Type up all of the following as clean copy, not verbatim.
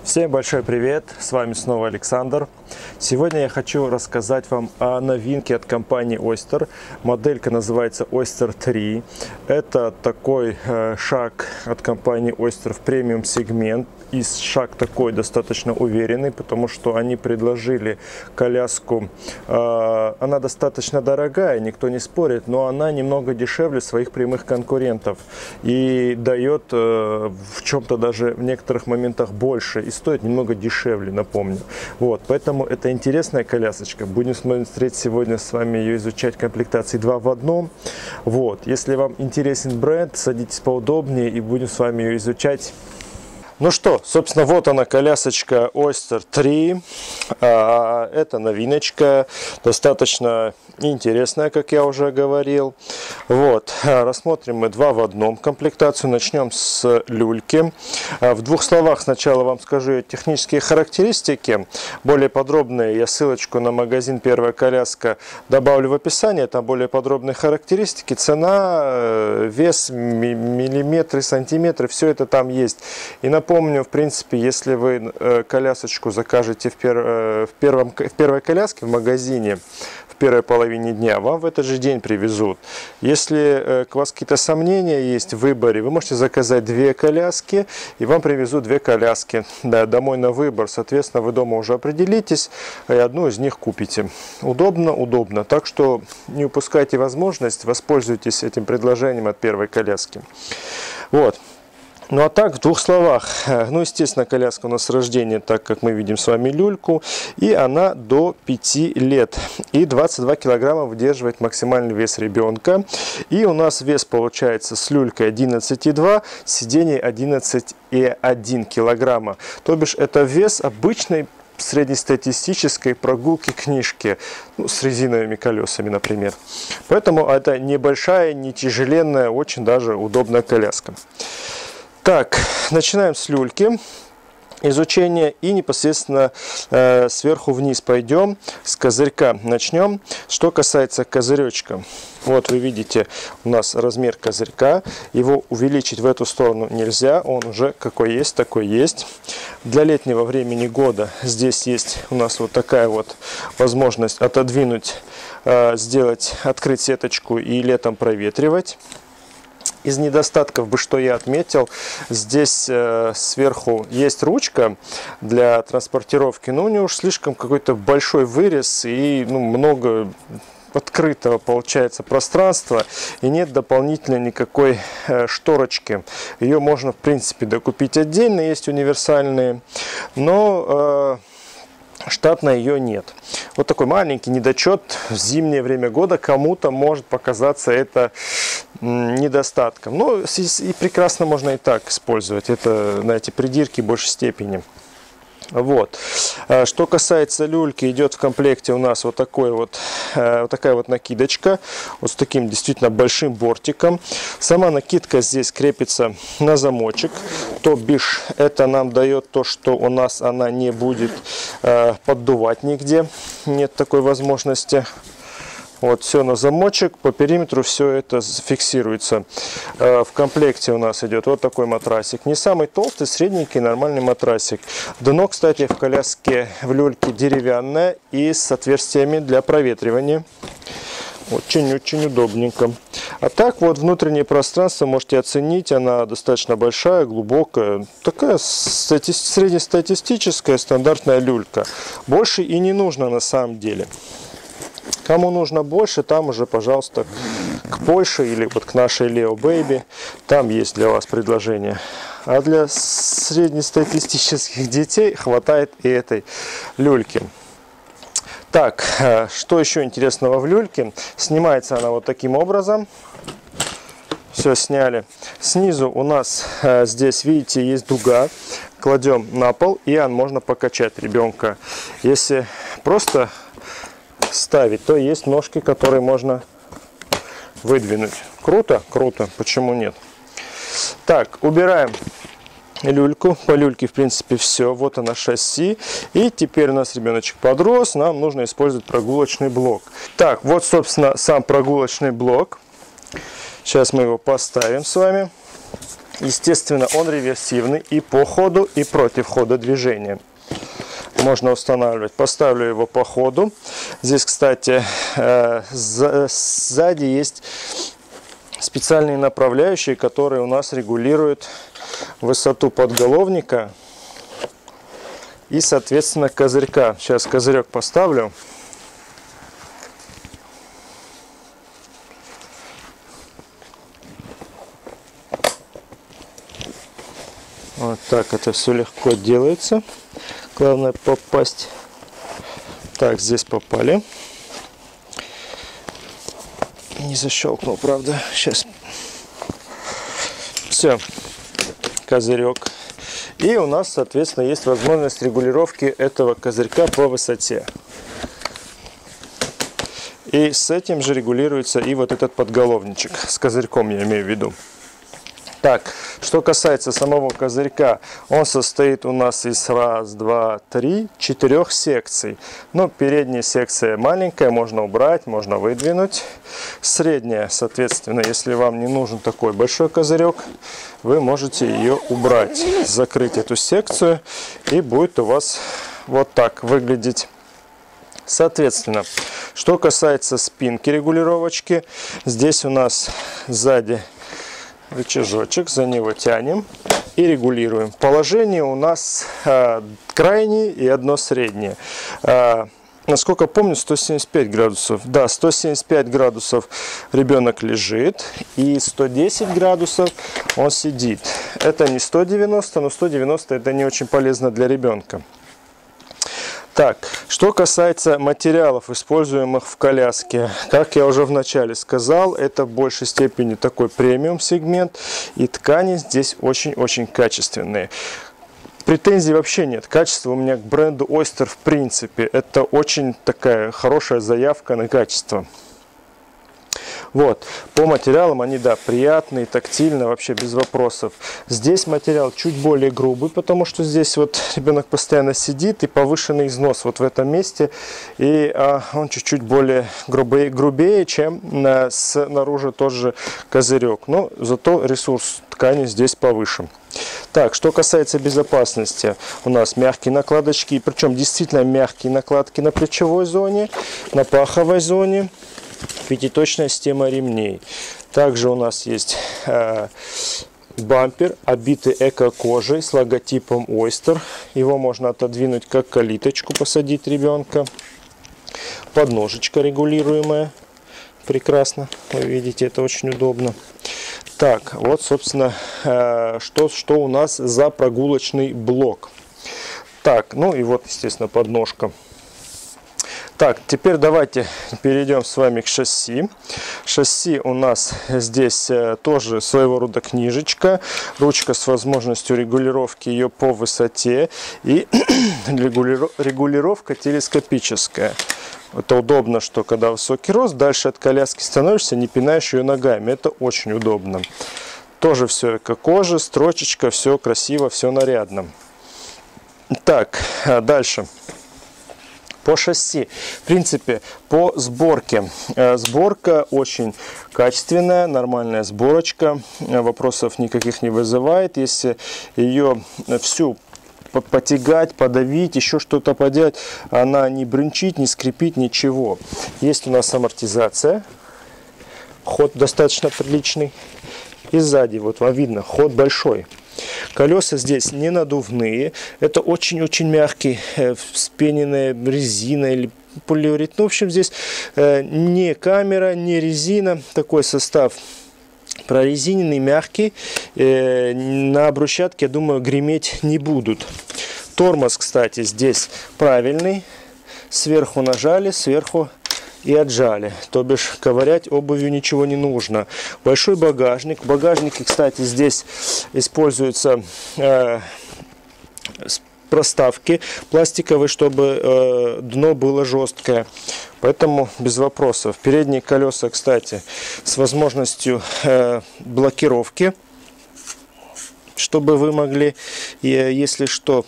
Всем большой привет! С вами снова Александр. Сегодня я хочу рассказать вам о новинке от компании Oyster. Моделька называется Oyster 3. Это такой шаг от компании Oyster в премиум сегмент. И шаг такой достаточно уверенный, потому что они предложили коляску. Она достаточно дорогая, никто не спорит, но она немного дешевле своих прямых конкурентов. И дает в чем-то даже в некоторых моментах больше. И стоит немного дешевле, напомню. Вот, поэтому это интересная колясочка. Будем смотреть сегодня с вами ее изучать комплектации 2 в 1. Вот, если вам интересен бренд, садитесь поудобнее и будем с вами ее изучать. Ну что, собственно, вот она, колясочка Oyster 3. Это новиночка, достаточно интересная, как я уже говорил. Вот, рассмотрим мы 2 в 1 комплектацию. Начнем с люльки. В двух словах сначала вам скажу технические характеристики. Более подробные я ссылочку на магазин «Первая коляска» добавлю в описании. Там более подробные характеристики, цена, вес, миллиметры, сантиметры, все это там есть. И напомню, в принципе, если вы колясочку закажете в первой коляске в магазине в первой половине дня, вам в этот же день привезут. Если у вас какие-то сомнения есть в выборе, вы можете заказать 2 коляски, и вам привезут 2 коляски домой на выбор. Соответственно, вы дома уже определитесь, и одну из них купите. Удобно, удобно. Так что не упускайте возможность, воспользуйтесь этим предложением от первой коляски. Вот. Ну а так, в двух словах, ну естественно, коляска у нас с рождения, так как мы видим с вами люльку, и она до 5 лет, и 22 килограмма выдерживает максимальный вес ребенка, и у нас вес получается с люлькой 11,2, сиденье 11,1 килограмма, то бишь это вес обычной среднестатистической прогулки книжки, ну, с резиновыми колесами, например. Поэтому это небольшая, не тяжеленная, очень даже удобная коляска. Так, начинаем с люльки. Изучение и непосредственно сверху вниз пойдем, с козырька начнем. Что касается козыречка, вот вы видите у нас размер козырька, его увеличить в эту сторону нельзя, он уже какой есть, такой есть. Для летнего времени года здесь есть у нас вот такая вот возможность отодвинуть, открыть сеточку и летом проветривать. Из недостатков бы, что я отметил, здесь сверху есть ручка для транспортировки, но у нее уж слишком какой-то большой вырез и много открытого получается пространства, и нет дополнительной никакой шторочки. Ее можно в принципе докупить отдельно, есть универсальные, но штатно ее нет. Вот такой маленький недочет в зимнее время года кому-то может показаться это недостатком. Но и прекрасно можно и так использовать. Это на эти придирки в большей степени. Вот. Что касается люльки, идет в комплекте у нас вот такая вот накидочка, вот с таким действительно большим бортиком. Сама накидка здесь крепится на замочек, то бишь это нам дает то, что у нас она не будет поддувать нигде, нет такой возможности. Вот, все на замочек, по периметру все это фиксируется. В комплекте у нас идет вот такой матрасик. Не самый толстый, средненький, нормальный матрасик. Дно, кстати, в коляске, в люльке деревянное и с отверстиями для проветривания. Очень-очень удобненько. А так вот внутреннее пространство можете оценить. Она достаточно большая, глубокая. Такая среднестатистическая стандартная люлька. Больше и не нужно на самом деле. Кому нужно больше, там уже, пожалуйста, к Польше или вот к нашей Leo Baby. Там есть для вас предложение. А для среднестатистических детей хватает и этой люльки. Так, что еще интересного в люльке? Снимается она вот таким образом. Все сняли. Снизу у нас здесь, видите, есть дуга. Кладем на пол, и можно покачать ребенка. Если просто ставить, то есть ножки, которые можно выдвинуть. Круто? Круто. Почему нет? Так, убираем люльку. По люльке, в принципе, все. Вот она, шасси. И теперь у нас ребеночек подрос. Нам нужно использовать прогулочный блок. Так, вот, собственно, сам прогулочный блок. Сейчас мы его поставим с вами. Естественно, он реверсивный и по ходу, и против хода движения. Можно устанавливать. Поставлю его по ходу. Здесь, кстати, сзади есть специальные направляющие, которые у нас регулируют высоту подголовника и, соответственно, козырька. Сейчас козырек поставлю. Вот так это все легко делается. Главное попасть. Так, здесь попали. Не защелкнул, правда. Сейчас. Все. Козырек. И у нас, соответственно, есть возможность регулировки этого козырька по высоте. И с этим же регулируется и вот этот подголовничек. С козырьком я имею в виду. Так, что касается самого козырька, он состоит у нас из 1, 2, 3, 4 секций. Но передняя секция маленькая, можно убрать, можно выдвинуть. Средняя, соответственно, если вам не нужен такой большой козырек, вы можете ее убрать, закрыть эту секцию, и будет у вас вот так выглядеть. Соответственно, что касается спинки регулировочки, здесь у нас сзади рычажочек, за него тянем и регулируем. Положение у нас крайнее и одно среднее. Насколько помню, 175 градусов. Да, 175 градусов ребенок лежит, и 110 градусов он сидит. Это не 190, но 190 это не очень полезно для ребенка. Так, что касается материалов, используемых в коляске, как я уже в начале сказал, это в большей степени такой премиум сегмент, и ткани здесь очень-очень качественные. Претензий вообще нет. Качество у меня к бренду Oyster в принципе. Это очень такая хорошая заявка на качество. Вот. По материалам они, да, приятные, тактильно, вообще без вопросов. Здесь материал чуть более грубый, потому что здесь вот ребенок постоянно сидит, и повышенный износ вот в этом месте. И он чуть-чуть более грубее, чем снаружи тоже козырек. Но зато ресурс ткани здесь повыше. Так, что касается безопасности, у нас мягкие накладочки, причем действительно мягкие накладки на плечевой зоне, на паховой зоне. Пятиточная система ремней. Также у нас есть бампер, обитый эко-кожей с логотипом Oyster. Его можно отодвинуть как калиточку, посадить ребенка. Подножечка регулируемая. Прекрасно. Вы видите, это очень удобно. Так, вот, собственно, что у нас за прогулочный блок. Так, ну и вот, естественно, подножка. Так, теперь давайте перейдем с вами к шасси. Шасси у нас здесь тоже своего рода книжечка. Ручка с возможностью регулировки ее по высоте. И регулировка телескопическая. Это удобно, что когда высокий рост, дальше от коляски становишься, не пинаешь ее ногами. Это очень удобно. Тоже все эко-кожа, строчечка, все красиво, все нарядно. Так, дальше. По шасси, в принципе, по сборке. Сборка очень качественная, нормальная сборочка. Вопросов никаких не вызывает. Если ее всю потягать, подавить, еще что-то поделать, она не брынчит, не скрипит, ничего. Есть у нас амортизация. Ход достаточно приличный. И сзади, вот вам видно, ход большой. Колеса здесь не надувные. Это очень-очень мягкий, вспененная резина или полиуретан. В общем, здесь не камера, не резина. Такой состав прорезиненный, мягкий. На брусчатке, я думаю, греметь не будут. Тормоз, кстати, здесь правильный. Сверху нажали, сверху и отжали. То бишь ковырять обувью ничего не нужно. Большой багажник. В багажнике, кстати, здесь используются проставки пластиковые, чтобы дно было жесткое. Поэтому без вопросов. Передние колеса, кстати, с возможностью блокировки, чтобы вы могли, если что,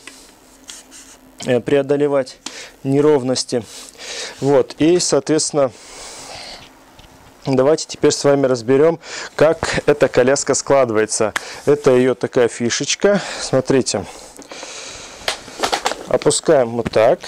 преодолевать неровности. Вот. И, соответственно, Давайте теперь с вами разберем, как эта коляска складывается. Это ее такая фишечка. Смотрите. Опускаем вот так.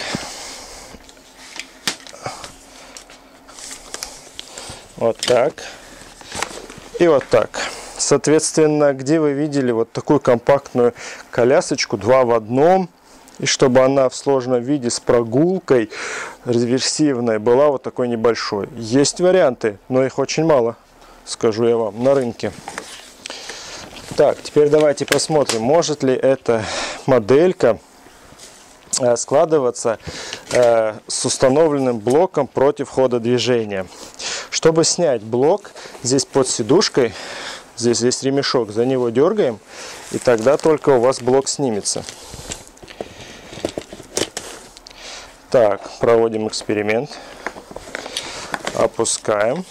Вот так. И вот так. Соответственно, где вы видели вот такую компактную колясочку 2 в 1, и чтобы она в сложном виде с прогулкой реверсивной была вот такой небольшой. Есть варианты, но их очень мало, скажу я вам, на рынке. Так, теперь давайте посмотрим, может ли эта моделька складываться с установленным блоком против хода движения. Чтобы снять блок, здесь под сидушкой, здесь есть ремешок, за него дергаем, и тогда только у вас блок снимется. Так, проводим эксперимент. Опускаем.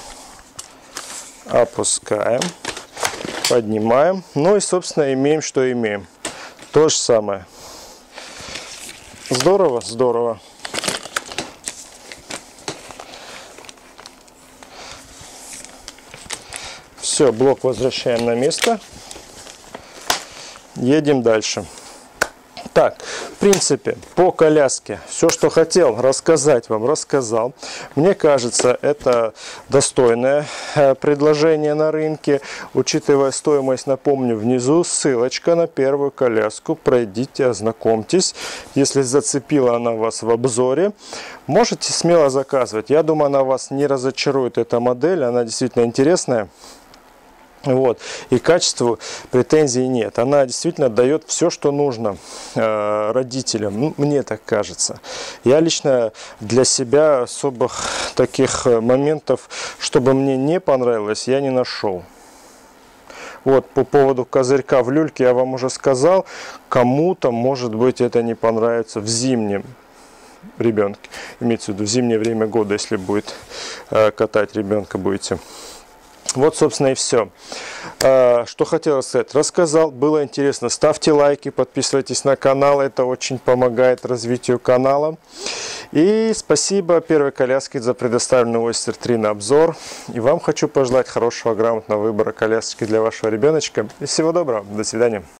Опускаем. Поднимаем. Ну и, собственно, имеем, что имеем. То же самое. Здорово, здорово. Все, блок возвращаем на место. Едем дальше. Так, в принципе, по коляске все, что хотел рассказать вам, рассказал. Мне кажется, это достойное предложение на рынке. Учитывая стоимость, напомню, внизу ссылочка на первую коляску. Пройдите, ознакомьтесь. Если зацепила она вас в обзоре, можете смело заказывать. Я думаю, она вас не разочарует, эта модель. Она действительно интересная. Вот. И качеству претензий нет. Она действительно дает все, что нужно родителям. Ну, мне так кажется. Я лично для себя особых таких моментов, чтобы мне не понравилось, я не нашел. Вот, по поводу козырька в люльке я вам уже сказал. Кому-то, может быть, это не понравится в зимнем ребенке. Имеется в виду в зимнее время года, если будет катать ребенка будете. Вот, собственно, и все. Что хотел сказать. Рассказал, было интересно. Ставьте лайки, подписывайтесь на канал. Это очень помогает развитию канала. И спасибо первой коляске за предоставленный Oyster 3 на обзор. И вам хочу пожелать хорошего, грамотного выбора колясочки для вашего ребеночка. И всего доброго. До свидания.